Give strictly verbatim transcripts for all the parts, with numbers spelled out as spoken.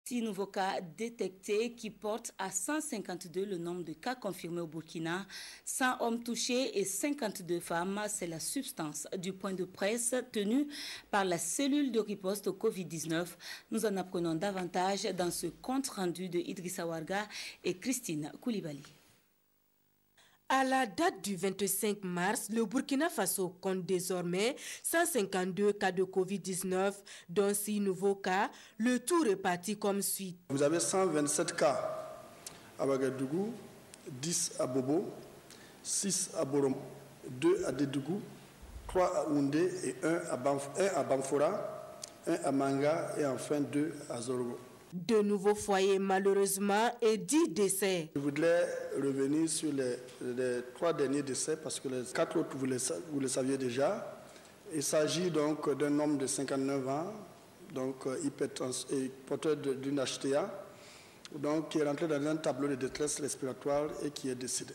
Six nouveaux cas détectés qui portent à cent cinquante-deux le nombre de cas confirmés au Burkina. cent hommes touchés et cinquante-deux femmes, c'est la substance du point de presse tenu par la cellule de riposte au Covid dix-neuf. Nous en apprenons davantage dans ce compte rendu de Idrissa Warga et Christine Koulibaly. À la date du vingt-cinq mars, le Burkina Faso compte désormais cent cinquante-deux cas de Covid dix-neuf, dont six nouveaux cas, le tout réparti comme suit. Vous avez cent vingt-sept cas à Ouagadougou, dix à Bobo, six à Borom, deux à Dédougou, trois à Oundé et un à, Banf un à Banfora, un à Manga et enfin deux à Zorgo. De nouveaux foyers malheureusement et dix décès. Je voudrais revenir sur les, les trois derniers décès parce que les quatre autres, vous les, vous les saviez déjà. Il s'agit donc d'un homme de cinquante-neuf ans, donc hypertension et porteur d'une H T A, donc qui est rentré dans un tableau de détresse respiratoire et qui est décédé.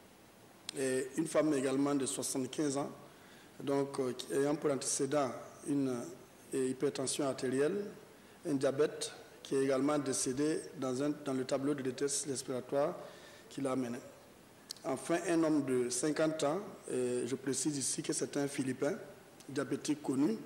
Et une femme également de soixante-quinze ans, donc ayant pour antécédent une hypertension artérielle, un diabète, qui est également décédé dans, un, dans le tableau de détresse respiratoire qu'il a amené. Enfin, un homme de cinquante ans, et je précise ici que c'est un Philippin, diabétique connu,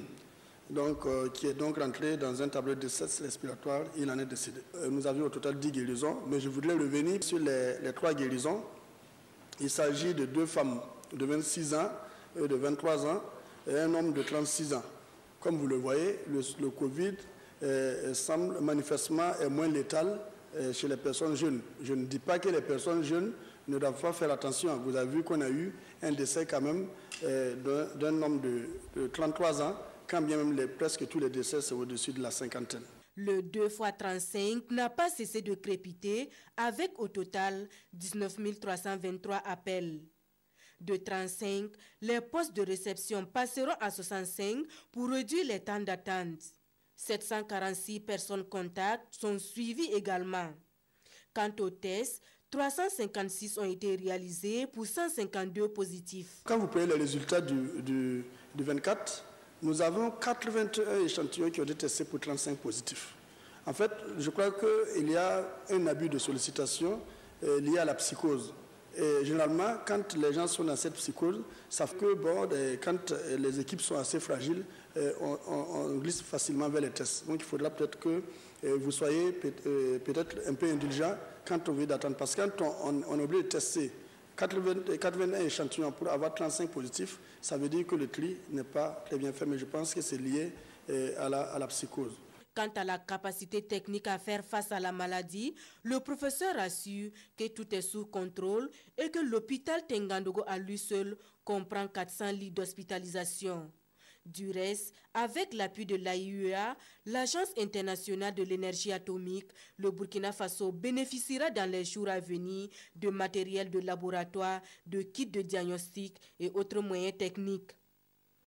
donc, euh, qui est donc rentré dans un tableau de détresse respiratoire, il en est décédé. Euh, nous avions au total dix guérisons, mais je voudrais revenir sur les, les trois guérisons. Il s'agit de deux femmes de vingt-six ans et de vingt-trois ans et un homme de trente-six ans. Comme vous le voyez, le, le Covid Euh, semble manifestement est moins létal euh, chez les personnes jeunes. Je ne dis pas que les personnes jeunes ne doivent pas faire attention. Vous avez vu qu'on a eu un décès quand même euh, d'un homme de, de trente-trois ans, quand bien même les, presque tous les décès sont au-dessus de la cinquantaine. Le deux fois trente-cinq n'a pas cessé de crépiter avec au total dix-neuf mille trois cent vingt-trois appels. De trente-cinq, les postes de réception passeront à soixante-cinq pour réduire les temps d'attente. sept cent quarante-six personnes contacts sont suivies également. Quant aux tests, trois cent cinquante-six ont été réalisés pour cent cinquante-deux positifs. Quand vous prenez les résultats du, du, du vingt-quatre, nous avons quatre-vingt-un échantillons qui ont été testés pour trente-cinq positifs. En fait, je crois qu'il y a un abus de sollicitation euh, lié à la psychose. Et généralement, quand les gens sont dans cette psychose, savent que bon, quand les équipes sont assez fragiles, on, on, on glisse facilement vers les tests. Donc il faudra peut-être que vous soyez peut-être un peu indulgent quand on veut d'attendre. Parce que quand on, on, on est obligé de tester quatre-vingts, quatre-vingt-un échantillons pour avoir trente-cinq positifs, ça veut dire que le tri n'est pas très bien fait. Mais je pense que c'est lié à la, à la psychose. Quant à la capacité technique à faire face à la maladie, le professeur assure que tout est sous contrôle et que l'hôpital Tengandogo à lui seul comprend quatre cents lits d'hospitalisation. Du reste, avec l'appui de l'A I E A, l'Agence internationale de l'énergie atomique, le Burkina Faso bénéficiera dans les jours à venir de matériel de laboratoire, de kits de diagnostic et autres moyens techniques.